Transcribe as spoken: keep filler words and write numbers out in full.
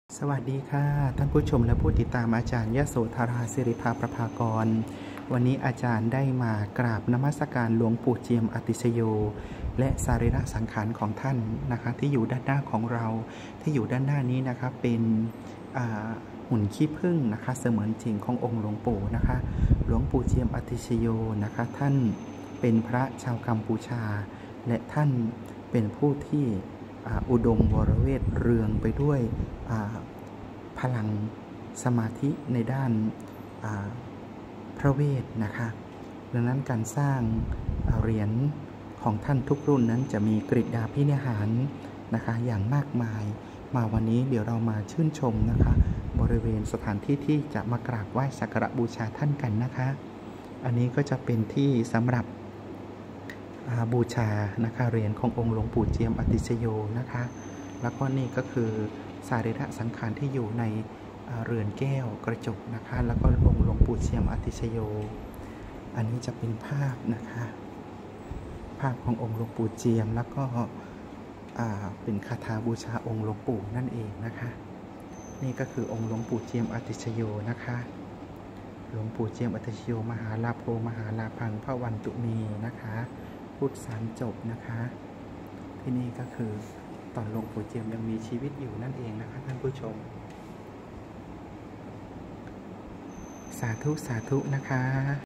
สวัสดีค่ะท่านผู้ชมและผู้ติดตามอาจารย์ยโสธราศิริภาประภากรวันนี้อาจารย์ได้มากราบนมัสการหลวงปู่เจียมอติชโยและสรีระสังขารของท่านนะคะที่อยู่ด้านหน้าของเราที่อยู่ด้านหน้านี้นะคะเป็นหุ่นขี้ผึ้งนะคะเสมือนจริงขององค์หลวงปู่นะคะหลวงปู่เจียมอติชโยนะคะท่านเป็นพระชาวกัมพูชาและท่านเป็นผู้ที่อุดมวรเวทเรืองไปด้วยพลังสมาธิในด้านพระเวทนะคะดังนั้นการสร้างเหรียญของท่านทุกรุ่นนั้นจะมีกฤษฎาภินิหารนะคะอย่างมากมายมาวันนี้เดี๋ยวเรามาชื่นชมนะคะบริเวณสถานที่ที่จะมากราบไหว้สักการะบูชาท่านกันนะคะอันนี้ก็จะเป็นที่สำหรับบูชานะคะเหรียญขององค์หลวงปู่เจียมอติชโยนะคะแล้วก็นี่ก็คือสรีระสังขารที่อยู่ในเรือนแก้วกระจกนะคะแล้วก็องค์หลวงปู่เจียมอติชโยอันนี้จะเป็นภาพนะคะภาพขององค์หลวงปู่เจียมแล้วก็เป็นคาถาบูชาองค์หลวงปู่นั่นเองนะคะนี่ก็คือองค์หลวงปู่เจียมอติชโยนะคะหลวงปู่เจียมอติชโยมหาลาโภมหาลาภังพระวันตุมีนะคะพุทธสารจบนะคะที่นี่ก็คือตอนหลวงปู่เจียมยังมีชีวิตอยู่นั่นเองนะคะท่านผู้ชมสาธุสาธุนะคะ